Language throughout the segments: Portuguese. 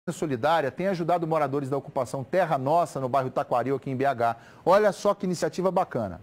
Solidária tem ajudado moradores da ocupação Terra Nossa, no bairro Taquaril, aqui em BH. Olha só que iniciativa bacana.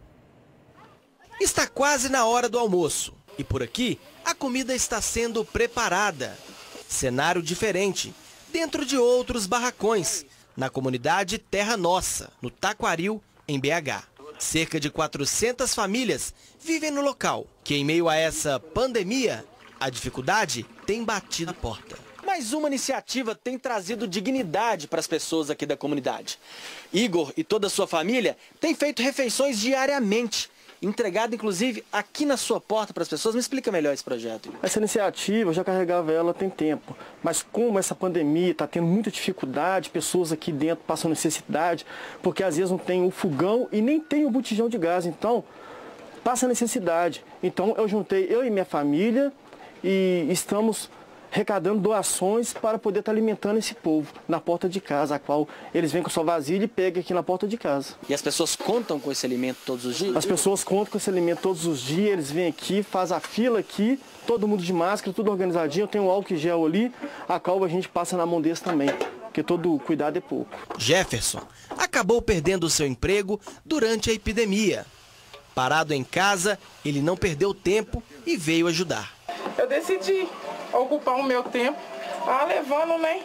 Está quase na hora do almoço e por aqui a comida está sendo preparada. Cenário diferente, dentro de outros barracões, na comunidade Terra Nossa, no Taquaril, em BH. Cerca de 400 famílias vivem no local, que em meio a essa pandemia, a dificuldade tem batido a porta. Mas uma iniciativa tem trazido dignidade para as pessoas aqui da comunidade. Igor e toda a sua família têm feito refeições diariamente, entregado inclusive aqui na sua porta para as pessoas. Me explica melhor esse projeto. Essa iniciativa, eu já carregava ela tem tempo, mas como essa pandemia está tendo muita dificuldade, pessoas aqui dentro passam necessidade, porque às vezes não tem o fogão e nem tem o botijão de gás, então passa necessidade. Então eu juntei eu e minha família e estamos arrecadando doações para poder estar alimentando esse povo na porta de casa, a qual eles vêm com sua vasilha e pegam aqui na porta de casa. E as pessoas contam com esse alimento todos os dias? As pessoas contam com esse alimento todos os dias, eles vêm aqui, fazem a fila aqui, todo mundo de máscara, tudo organizadinho, tem um álcool gel ali, a qual a gente passa na mão deles também, porque todo cuidado é pouco. Jefferson acabou perdendo o seu emprego durante a epidemia. Parado em casa, ele não perdeu tempo e veio ajudar. Eu decidi ocupar o meu tempo levando, né,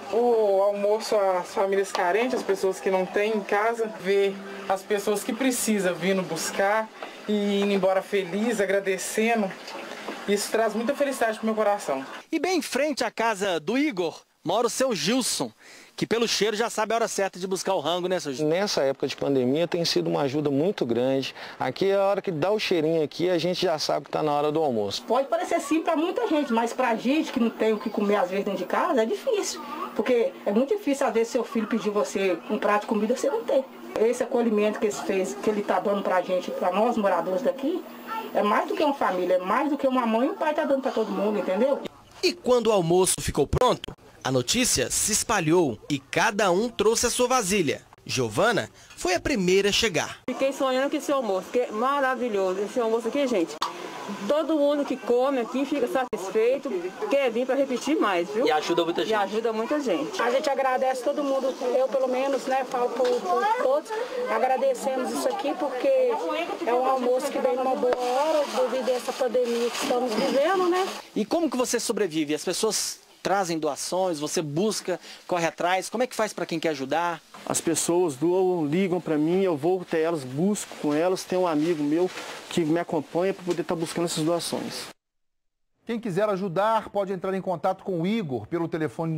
o almoço às famílias carentes, às pessoas que não têm em casa, ver as pessoas que precisam vindo buscar e indo embora feliz, agradecendo. Isso traz muita felicidade para o meu coração. E bem em frente à casa do Igor mora o seu Gilson, que pelo cheiro já sabe a hora certa de buscar o rango, né, seu Gilson? Nessa época de pandemia tem sido uma ajuda muito grande. Aqui é a hora que dá o cheirinho aqui, a gente já sabe que está na hora do almoço. Pode parecer simples para muita gente, mas para a gente que não tem o que comer às vezes dentro de casa é difícil. Porque é muito difícil às vezes seu filho pedir você um prato de comida, você não tem. Esse acolhimento que ele está dando para a gente, para nós moradores daqui, é mais do que uma família, é mais do que uma mãe e um pai está dando para todo mundo, entendeu? E quando o almoço ficou pronto, a notícia se espalhou e cada um trouxe a sua vasilha. Giovana foi a primeira a chegar. Fiquei sonhando com esse almoço, que é maravilhoso. Esse almoço aqui, gente, todo mundo que come aqui fica satisfeito, quer vir para repetir mais, viu? E ajuda muita gente. E ajuda muita gente. A gente agradece todo mundo, eu pelo menos, né, falo por todos, agradecemos isso aqui porque é um almoço que vem numa boa hora devido a essa pandemia que estamos vivendo, né? E como que você sobrevive? As pessoas trazem doações, você busca, corre atrás, como é que faz para quem quer ajudar? As pessoas doam, ligam para mim, eu vou até elas, busco com elas, tem um amigo meu que me acompanha para poder estar buscando essas doações. Quem quiser ajudar pode entrar em contato com o Igor pelo telefone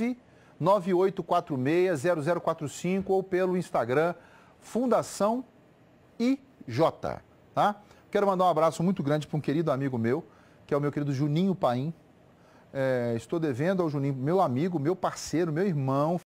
998460045 ou pelo Instagram Fundação IJ, tá? Quero mandar um abraço muito grande para um querido amigo meu, que é o meu querido Juninho Paim. Estou devendo ao Juninho, meu amigo, meu parceiro, meu irmão.